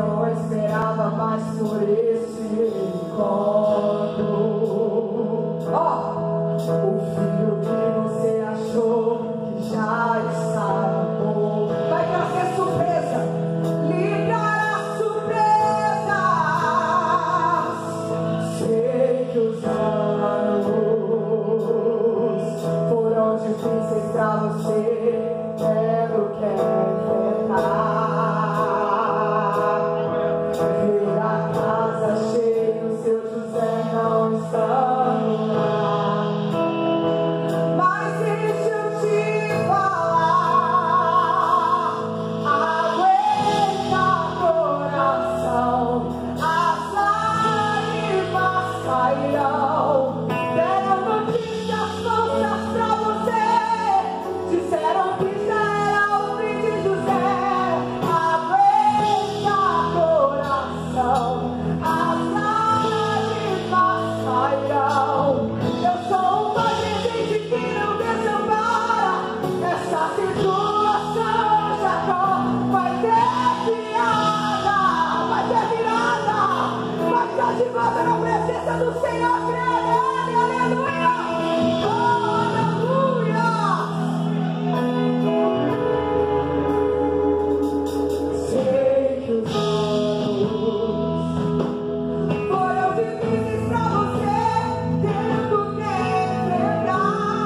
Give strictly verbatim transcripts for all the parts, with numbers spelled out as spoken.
não esperava mais por esse encontro. Ó, o filho que você achou que já estava bom vai trazer surpresa, ligará surpresa. Sei que os anos foram difíceis pra você, quero que enfrentar. Ver a casa cheia, o seu José não está no lar. Mas deixa eu te falar, aguenta coração, as lágrimas cairão. Deram notícias falsas pra você, disseram que já era o fim de José. Aguenta coração, as lágrimas cairão. Eu sou um pai presente que não desampara. Essa situação já vai ter virada, vai ter virada, vai estar de volta na presença do Senhor. Crede, aleluia, aleluia. Sei que os anos foram difíceis pra você, tendo que enfrentar.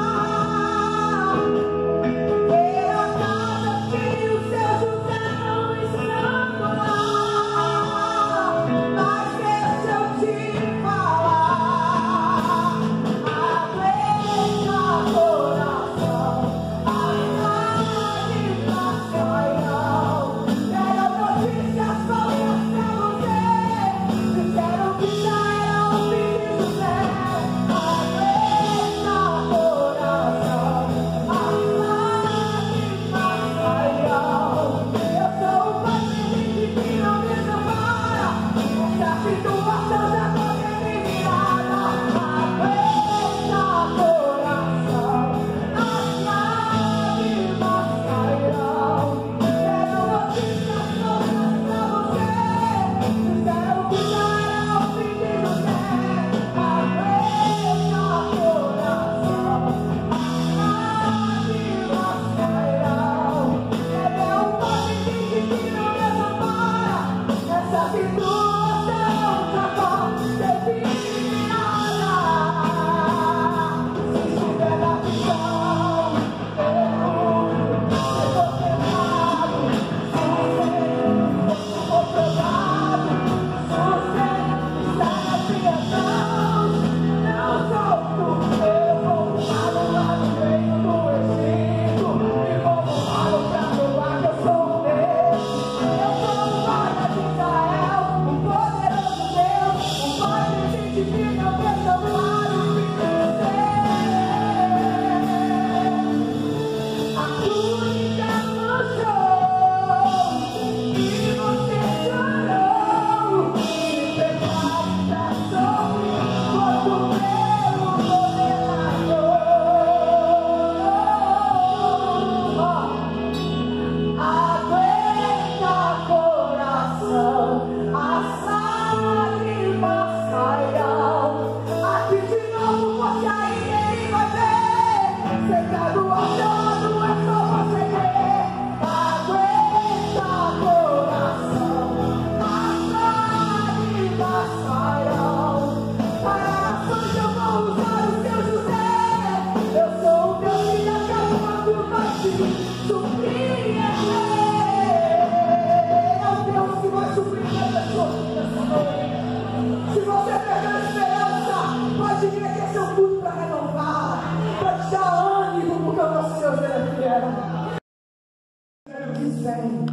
Ver a casa cheia, o seu José não estando lá. Mas deixa eu te falar, aguenta coração, as lágrimas cairão. Deram notícias falsas pra você, disseram que já era o fim de José. Aguenta coração, as lágrimas cairão. Eu sou o pai presente que não desampara. Essa situação já vai ter virada. Aguenta coração, as lágrimas cairão. Deram notícias falsas pra você, disseram que já era o fim de José. Aguenta coração, as lágrimas cairão. Ele é um pai presente que não desampara. Essa situação já pode ter virada. Se estiver na visão, eu vou pecado. Se você for provado, se você está nas minhas mãos, não sou eu vou voar no meio do Egito e vou voar pra provar que eu sou o Deus. Eu sou o guarda de Israel, o poderoso Deus, o pai presente que não desampara o filho de Deus. A túnica manchou e você chorou. Se pecado tá sobre quanto pelo condenador. Aguenta coração, as lágrimas cairão. Aqui de novo você ainda ele vai ver. Sentado ao seu lado é só você crer. Aguenta coração, as lágrimas cairão. Para nações eu vou usar o seu José. Eu sou o Deus que acabou por nós surpreender. É o Deus que vai surpreender as pessoas nessa noite. Se você perdeu a esperança, pode vir que é seu culto para renovar, para te dar ânimo, porque o nosso Deus é fiel. Quero que vem.